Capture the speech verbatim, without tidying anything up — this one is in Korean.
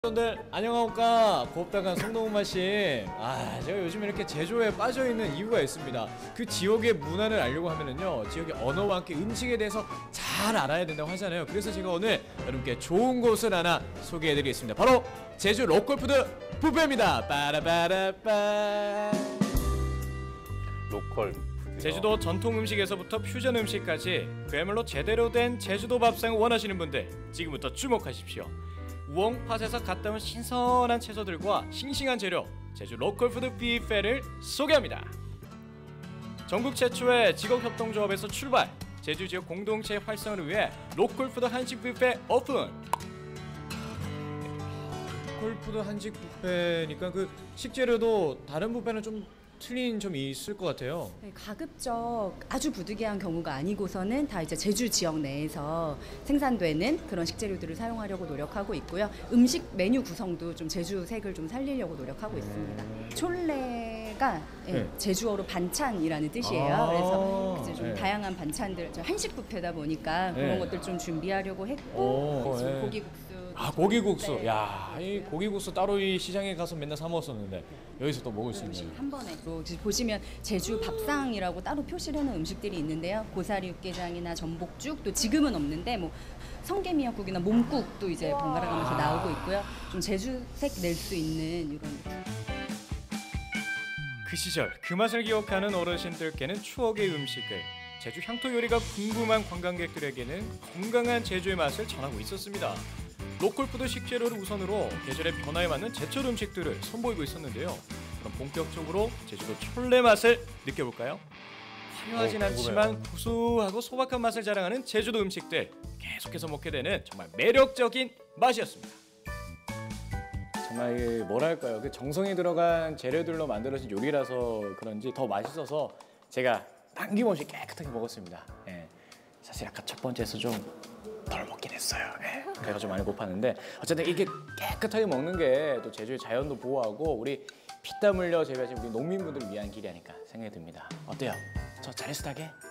여러분들 안녕하십니까. 곱다간 송동훈마씨. 아 제가 요즘 이렇게 제조에 빠져있는 이유가 있습니다. 그 지역의 문화를 알려고 하면은요, 지역의 언어와 함께 음식에 대해서 잘 알아야 된다고 하잖아요. 그래서 제가 오늘 여러분께 좋은 곳을 하나 소개해드리겠습니다. 바로 제주 로컬푸드 뷔페입니다. 빠라바라빠. 로컬 제주도 전통 음식에서부터 퓨전 음식까지 그야말로 제대로 된 제주도 밥상을 원하시는 분들, 지금부터 주목하십시오. 우엉팟에서 갓 담은 신선한 채소들과 싱싱한 재료, 제주 로컬푸드 뷔페를 소개합니다. 전국 최초의 직업협동조합에서 출발, 제주 지역 공동체 활성화를 위해 로컬푸드 한식 뷔페 오픈. 로컬푸드 한식 뷔페니까 그 식재료도 다른 뷔페는 좀 틀린 점이 있을 것 같아요. 네, 가급적 아주 부득이한 경우가 아니고서는 다 이제 제주 지역 내에서 생산되는 그런 식재료들을 사용하려고 노력하고 있고요. 음식 메뉴 구성도 좀 제주색을 좀 살리려고 노력하고 있습니다. 촐레가 네, 네. 제주어로 반찬이라는 뜻이에요. 아 그래서 이제 좀 네. 다양한 반찬들, 한식 뷔페다 보니까 네. 그런 것들 좀 준비하려고 했고, 오, 네. 네. 고기국수. 아 고기국수. 네. 야, 이 고기국수 따로 이 시장에 가서 맨날 사 먹었었는데 여기서 또 먹을 수 있는. 한 번에. 보시면 제주 밥상이라고 따로 표시를 해놓은 음식들이 있는데요. 고사리 육개장이나 전복죽, 또 지금은 없는데 뭐 성게미역국이나 몸국도 이제 번갈아 가면서 나오고 있고요. 좀 제주색 낼 수 있는 이런. 그 시절 그 맛을 기억하는 어르신들께는 추억의 음식을, 제주 향토 요리가 궁금한 관광객들에게는 건강한 제주의 맛을 전하고 있었습니다. 로컬푸드 식재료를 우선으로 계절의 변화에 맞는 제철 음식들을 선보이고 있었는데요. 그럼 본격적으로 제주도 촐레 맛을 느껴볼까요? 화려하진 어, 않지만 구수하고 소박한 맛을 자랑하는 제주도 음식들, 계속해서 먹게 되는 정말 매력적인 맛이었습니다. 정말 그 뭐랄까요, 그 정성이 들어간 재료들로 만들어진 요리라서 그런지 더 맛있어서 제가 남김없이 깨끗하게 먹었습니다. 예. 사실 아까 첫 번째에서 좀 덜 먹긴 했어요. 예. 배가 좀 많이 고팠는데 어쨌든 이게 깨끗하게 먹는 게 또 제주의 자연도 보호하고 우리 피땀 흘려 재배하신 우리 농민분들을 위한 길이 아닐까 생각이 듭니다. 어때요? 저 잘했어 하게?